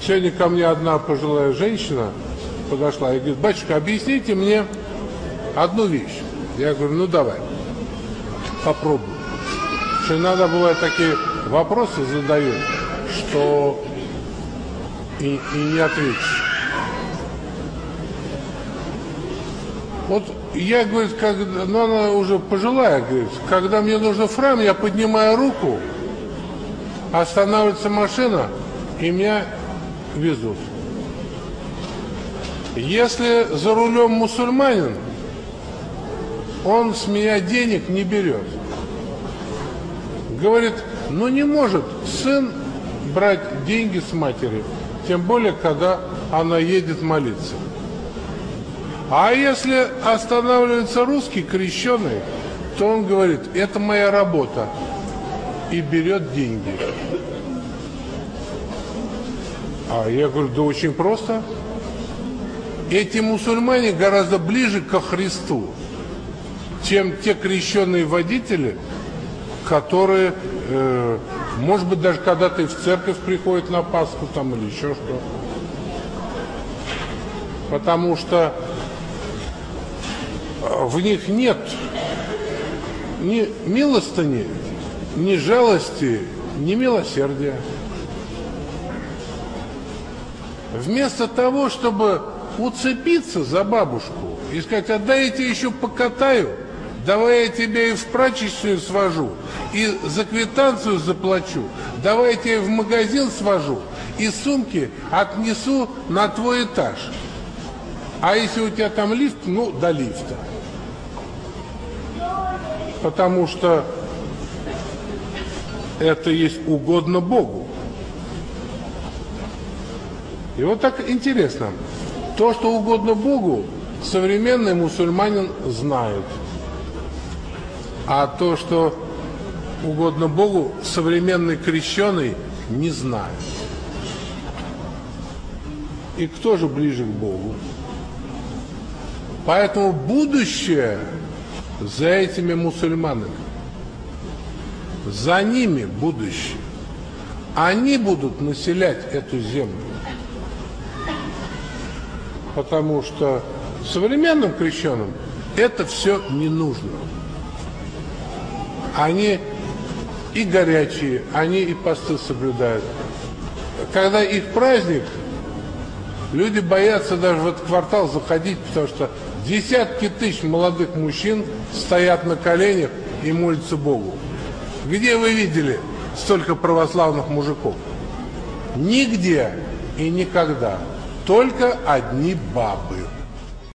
сегодня ко мне одна пожилая женщина подошла и говорит: батюшка, объясните мне одну вещь. Я говорю: ну давай, попробуй. Что иногда бывают такие вопросы задают, что и не ответишь. Вот я, говорит, ну она уже пожилая, говорит, когда мне нужно в храм, я поднимаю руку, останавливается машина, и меня везут. Если за рулем мусульманин, он с меня денег не берет. Говорит, ну не может сын брать деньги с матери, тем более, когда она едет молиться. А если останавливается русский, крещеный, то он говорит, это моя работа, и берет деньги. А я говорю, да очень просто. Эти мусульмане гораздо ближе ко Христу, чем те крещенные водители, которые, может быть, даже когда-то и в церковь приходят на Пасху там или еще что. Потому что в них нет ни милостыни, ни жалости, ни милосердия. Вместо того, чтобы уцепиться за бабушку и сказать, а дай я тебя еще покатаю, давай я тебя и в прачечную свожу, и за квитанцию заплачу, давай я тебя в магазин свожу, и сумки отнесу на твой этаж. А если у тебя там лифт, ну, до лифта. Потому что это есть угодно Богу. И вот так интересно. То, что угодно Богу, современный мусульманин знает. А то, что угодно Богу, современный крещеный не знает. И кто же ближе к Богу? Поэтому будущее за этими мусульманами. За ними будущее. Они будут населять эту землю. Потому что современным крещеным это все не нужно. Они и горячие, они и посты соблюдают. Когда их праздник, люди боятся даже в этот квартал заходить, потому что десятки тысяч молодых мужчин стоят на коленях и молятся Богу. Где вы видели столько православных мужиков? Нигде и никогда. Только одни бабы.